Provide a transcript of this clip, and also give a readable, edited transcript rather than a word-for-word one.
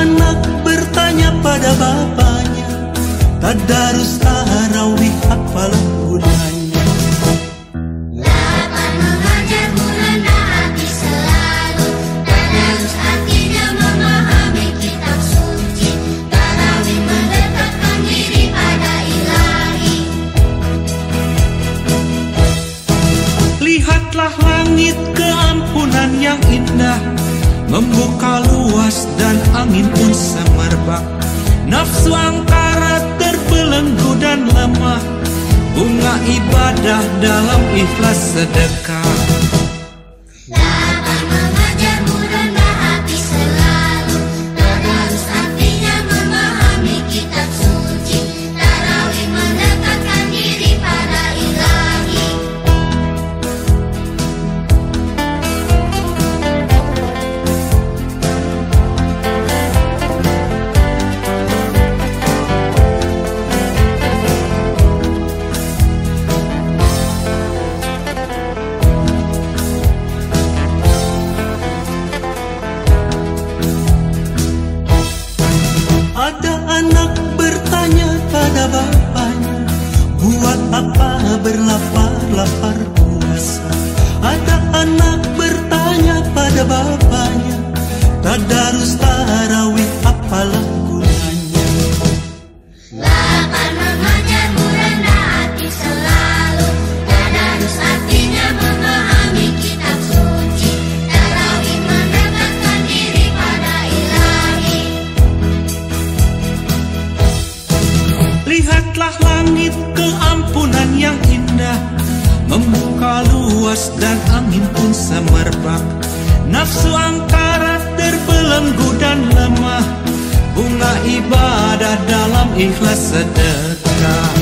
anak bertanya pada bapaknya, tadarus tarawih apalah gunanya? Lapan mengajar merendah hati selalu, tadarus artinya memahami kitab suci, tarawih mendekatkan diri pada ilahi. Lihatlah langit keampunan yang indah, membuka luas dan angin pun semerbak. Nafsu angkara terbelenggu dan lemah, bunga ibadah dalam ikhlas sedekah. Lapan mengajar merendah hati selalu, tadarus artinya memahami kitab suci, tarawih mendekatkan diri pada ilahi. Ada anak bertanya pada bapaknya, buat apa berlapar-lapar puasa? Ada anak bertanya pada bapaknya, tadarus tarawih apalah gunanya? Lapan mengajar merendah hati selalu, tadarus artinya memahami kitab suci, tarawih mendekatkan diri pada ilahi. Lihatlah langit keampunan yang indah, membuka luas dan angin pun semerbak. Nafsu angkara terbelenggu dan lemah, bunga ibadah dalam ikhlas sedekah.